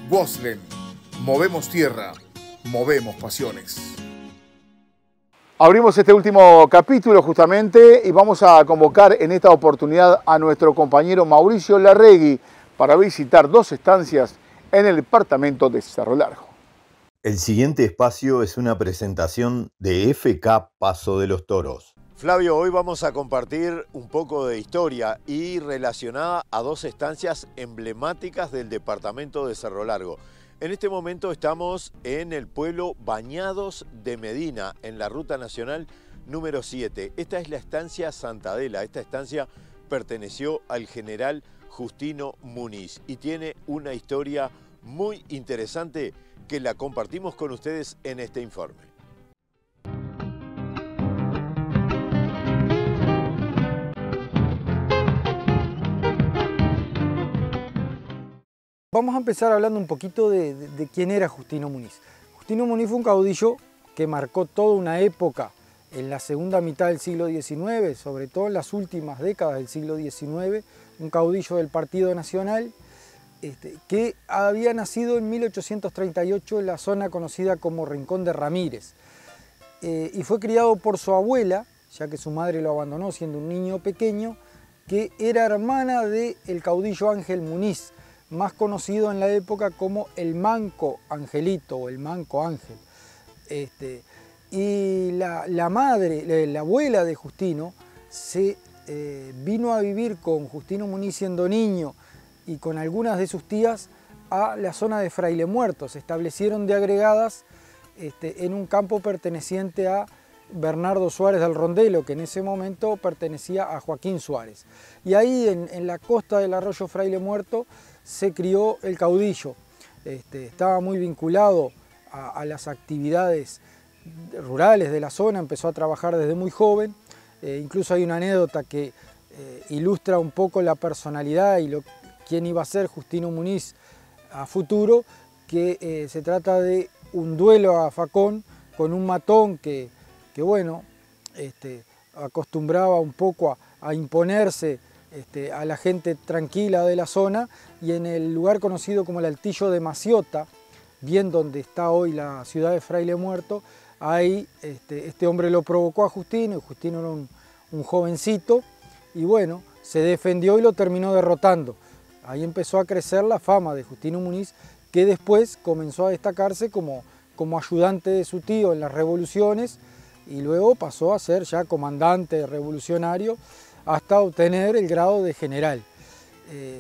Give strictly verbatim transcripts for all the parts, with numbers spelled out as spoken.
Waslen. Movemos tierra, movemos pasiones. Abrimos este último capítulo justamente y vamos a convocar en esta oportunidad a nuestro compañero Mauricio Larregui para visitar dos estancias en el departamento de Cerro Largo. El siguiente espacio es una presentación de F K Paso de los Toros. Flavio, hoy vamos a compartir un poco de historia y relacionada a dos estancias emblemáticas del departamento de Cerro Largo. En este momento estamos en el pueblo Bañados de Medina, en la ruta nacional número siete. Esta es la estancia Santa Adela. Esta estancia perteneció al general Justino Muniz y tiene una historia muy interesante que la compartimos con ustedes en este informe. Vamos a empezar hablando un poquito de, de, de quién era Justino Muniz. Justino Muniz fue un caudillo que marcó toda una época en la segunda mitad del siglo diecinueve, sobre todo en las últimas décadas del siglo diecinueve, un caudillo del Partido Nacional este, que había nacido en mil ochocientos treinta y ocho en la zona conocida como Rincón de Ramírez eh, y fue criado por su abuela, ya que su madre lo abandonó siendo un niño pequeño, que era hermana del caudillo Ángel Muniz, más conocido en la época como el Manco Angelito o el Manco Ángel. Este, y la, la madre, la abuela de Justino, se eh, vino a vivir con Justino Muniz siendo niño y con algunas de sus tías a la zona de Fraile Muerto. Se establecieron de agregadas este, en un campo perteneciente a Bernardo Suárez del Rondelo, que en ese momento pertenecía a Joaquín Suárez. Y ahí en, en la costa del arroyo Fraile Muerto se crió el caudillo. Este, estaba muy vinculado a, a las actividades rurales de la zona, empezó a trabajar desde muy joven. Eh, incluso hay una anécdota que eh, ilustra un poco la personalidad y lo, quién iba a ser Justino Muniz a futuro, que eh, se trata de un duelo a facón con un matón que, que bueno, este, acostumbraba un poco a, a imponerse Este, a la gente tranquila de la zona, y en el lugar conocido como el Altillo de Maciota, bien donde está hoy la ciudad de Fraile Muerto, ahí este, este hombre lo provocó a Justino, y Justino era un, un jovencito, y bueno, se defendió y lo terminó derrotando. Ahí empezó a crecer la fama de Justino Muniz, que después comenzó a destacarse como, como ayudante de su tío en las revoluciones, y luego pasó a ser ya comandante revolucionario, hasta obtener el grado de general. Eh,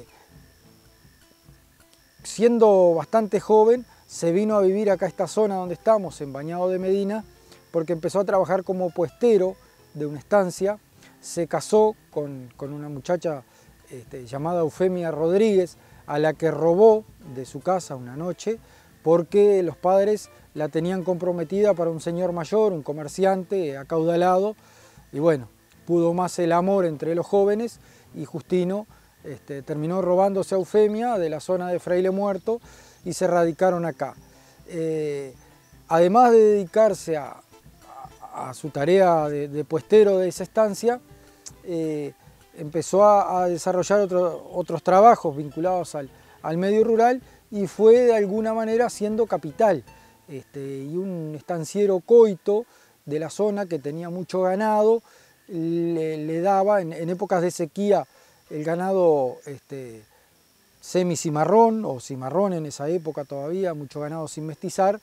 siendo bastante joven, se vino a vivir acá a esta zona donde estamos, en Bañado de Medina, porque empezó a trabajar como puestero de una estancia, se casó con, con una muchacha este, llamada Eufemia Rodríguez, a la que robó de su casa una noche, porque los padres la tenían comprometida para un señor mayor, un comerciante acaudalado, y bueno, pudo más el amor entre los jóvenes y Justino este, terminó robándose a Eufemia de la zona de Fraile Muerto y se radicaron acá. Eh, además de dedicarse a, a, a su tarea de, de puestero de esa estancia, eh, empezó a, a desarrollar otro, otros trabajos vinculados al, al medio rural y fue de alguna manera siendo capital. Este, y un estanciero coito de la zona que tenía mucho ganado, Le, le daba en, en épocas de sequía el ganado este, semi-cimarrón o cimarrón en esa época todavía, mucho ganado sin mestizar,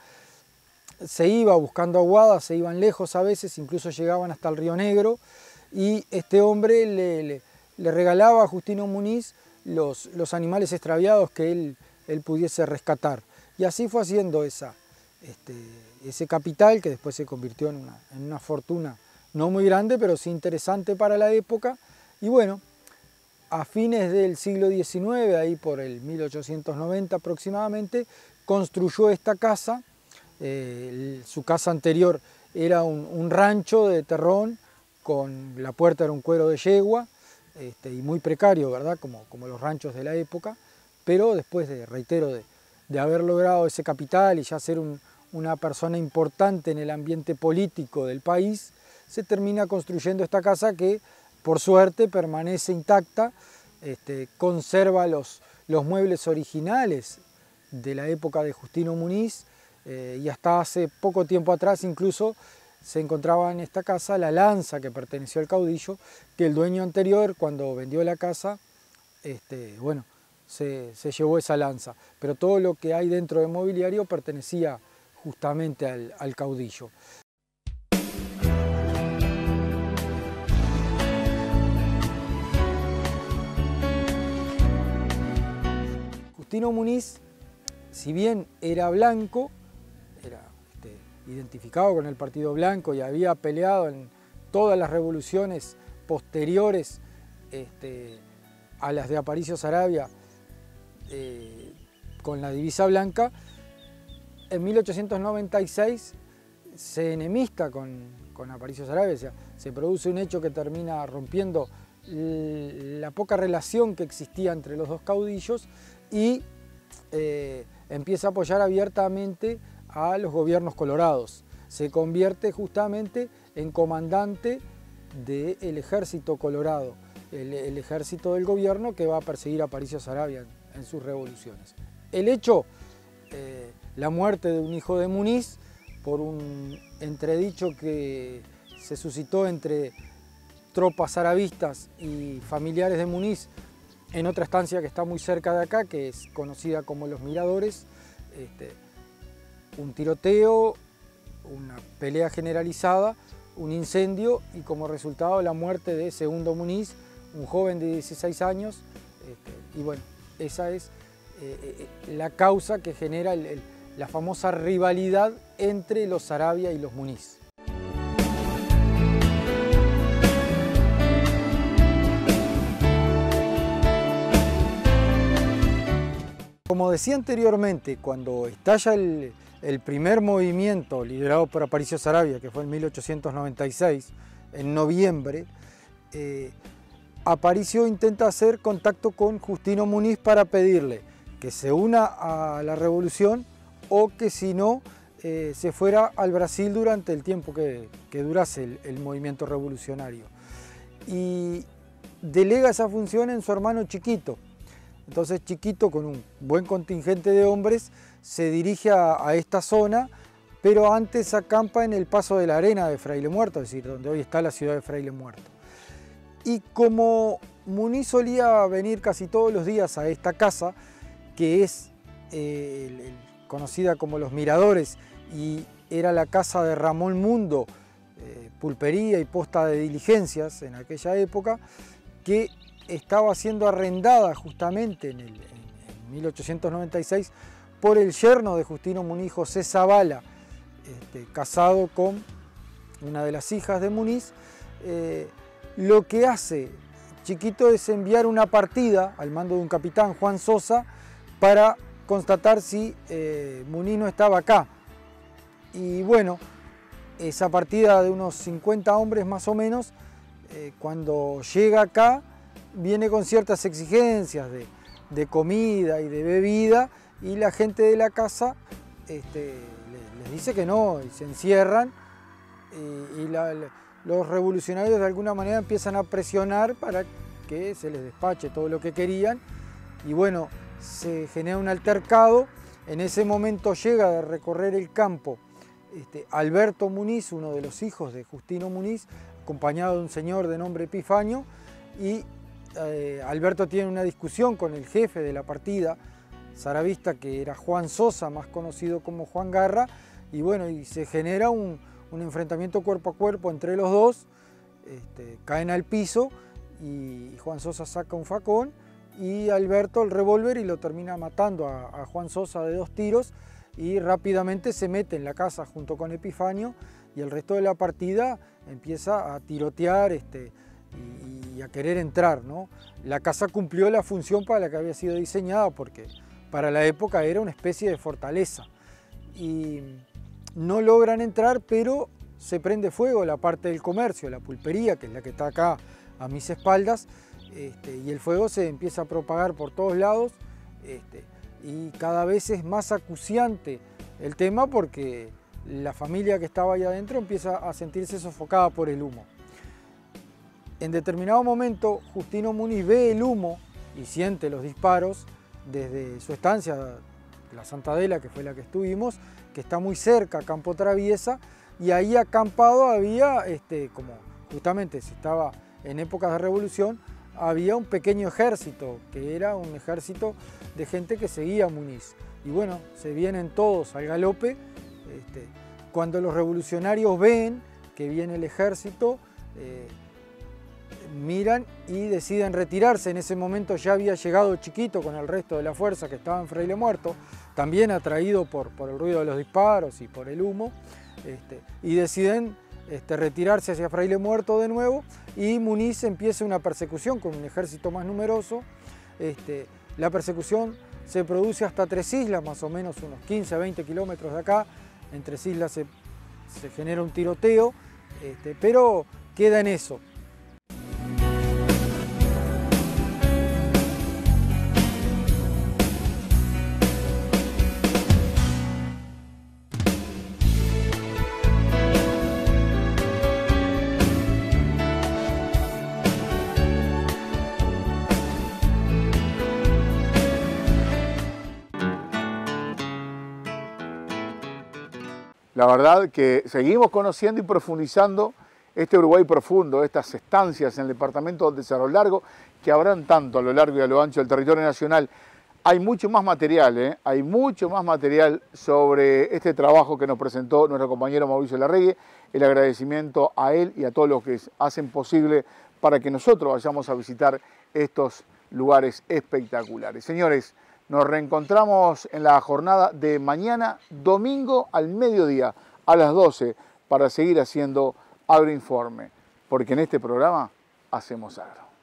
se iba buscando aguadas, se iban lejos a veces, incluso llegaban hasta el Río Negro, y este hombre le, le, le regalaba a Justino Muniz los, los animales extraviados que él, él pudiese rescatar. Y así fue haciendo esa, este, ese capital que después se convirtió en una, en una fortuna no muy grande, pero sí interesante para la época. Y bueno, a fines del siglo diecinueve, ahí por el mil ochocientos noventa aproximadamente, construyó esta casa. Eh, su casa anterior era un, un rancho de terrón, con la puerta era un cuero de yegua, este, y muy precario, ¿verdad? Como, como los ranchos de la época, pero después, de, reitero, de, de haber logrado ese capital y ya ser un, una persona importante en el ambiente político del país, se termina construyendo esta casa que, por suerte, permanece intacta, este, conserva los, los muebles originales de la época de Justino Muniz, eh, y hasta hace poco tiempo atrás incluso se encontraba en esta casa la lanza que perteneció al caudillo, que el dueño anterior, cuando vendió la casa, este, bueno, se, se llevó esa lanza. Pero todo lo que hay dentro del mobiliario pertenecía justamente al, al caudillo. Justino Muniz, si bien era blanco, era este, identificado con el Partido Blanco y había peleado en todas las revoluciones posteriores este, a las de Aparicio Saravia eh, con la divisa blanca, en mil ochocientos noventa y seis se enemista con, con Aparicio Saravia, o sea, se produce un hecho que termina rompiendo la poca relación que existía entre los dos caudillos y eh, empieza a apoyar abiertamente a los gobiernos colorados. Se convierte justamente en comandante del ejército colorado, el, el ejército del gobierno que va a perseguir a Aparicio Saravia en, en sus revoluciones. El hecho, eh, la muerte de un hijo de Muniz, por un entredicho que se suscitó entre tropas saravistas y familiares de Muniz en otra estancia que está muy cerca de acá, que es conocida como Los Miradores, este, un tiroteo, una pelea generalizada, un incendio y como resultado la muerte de Segundo Muniz, un joven de dieciséis años, este, y bueno, esa es eh, eh, la causa que genera el, el, la famosa rivalidad entre los Saravia y los Muniz. Como decía anteriormente, cuando estalla el, el primer movimiento liderado por Aparicio Saravia, que fue en mil ochocientos noventa y seis, en noviembre, eh, Aparicio intenta hacer contacto con Justino Muniz para pedirle que se una a la revolución o que si no, eh, se fuera al Brasil durante el tiempo que, que durase el, el movimiento revolucionario. Y delega esa función en su hermano Chiquito. Entonces Chiquito, con un buen contingente de hombres, se dirige a, a esta zona, pero antes acampa en el Paso de la Arena de Fraile Muerto, es decir, donde hoy está la ciudad de Fraile Muerto. Y como Muniz solía venir casi todos los días a esta casa, que es eh, el, el, conocida como Los Miradores, y era la casa de Ramón Mundo, eh, pulpería y posta de diligencias en aquella época, que estaba siendo arrendada justamente en, el, en, en mil ochocientos noventa y seis por el yerno de Justino Muniz, José Zavala, este, casado con una de las hijas de Muniz. Eh, lo que hace Chiquito es enviar una partida al mando de un capitán, Juan Sosa, para constatar si eh, Muniz no estaba acá. Y bueno, esa partida de unos cincuenta hombres más o menos, eh, cuando llega acá, viene con ciertas exigencias de, de comida y de bebida, y la gente de la casa este, les, les dice que no, y se encierran, y, y la, los revolucionarios de alguna manera empiezan a presionar para que se les despache todo lo que querían, y bueno, se genera un altercado. En ese momento llega de recorrer el campo este, Alberto Muniz, uno de los hijos de Justino Muniz, acompañado de un señor de nombre Epifanio, y Eh, Alberto tiene una discusión con el jefe de la partida saravista, que era Juan Sosa, más conocido como Juan Garra, y bueno, y se genera un, un enfrentamiento cuerpo a cuerpo entre los dos, este, caen al piso y Juan Sosa saca un facón y Alberto el revólver y lo termina matando a, a Juan Sosa de dos tiros, y rápidamente se mete en la casa junto con Epifanio, y el resto de la partida empieza a tirotear este, y a querer entrar, ¿no? La casa cumplió la función para la que había sido diseñada, porque para la época era una especie de fortaleza, y no logran entrar, pero se prende fuego la parte del comercio, la pulpería, que es la que está acá a mis espaldas, este, y el fuego se empieza a propagar por todos lados, este, y cada vez es más acuciante el tema, porque la familia que estaba allá adentro empieza a sentirse sofocada por el humo. En determinado momento, Justino Muniz ve el humo y siente los disparos desde su estancia la Santa Adela, que fue la que estuvimos, que está muy cerca a Campo Traviesa, y ahí acampado había, este, como justamente se estaba en épocas de revolución, había un pequeño ejército, que era un ejército de gente que seguía a Muniz. Y bueno, se vienen todos al galope. Este, cuando los revolucionarios ven que viene el ejército, eh, miran y deciden retirarse. En ese momento ya había llegado Chiquito con el resto de la fuerza que estaba en Fraile Muerto, también atraído por, por el ruido de los disparos y por el humo, este, y deciden este, retirarse hacia Fraile Muerto de nuevo, y Muniz empieza una persecución con un ejército más numeroso. Este, la persecución se produce hasta Tres Islas, más o menos unos quince a veinte kilómetros de acá. En Tres Islas se, se genera un tiroteo, este, pero queda en eso. La verdad que seguimos conociendo y profundizando este Uruguay profundo, estas estancias en el departamento de Cerro Largo, que habrán tanto a lo largo y a lo ancho del territorio nacional. Hay mucho más material, ¿eh? hay mucho más material sobre este trabajo que nos presentó nuestro compañero Mauricio Larregui. El agradecimiento a él y a todos los que hacen posible para que nosotros vayamos a visitar estos lugares espectaculares. Señores, nos reencontramos en la jornada de mañana, domingo al mediodía, a las doce, para seguir haciendo Agroinforme, porque en este programa hacemos agro.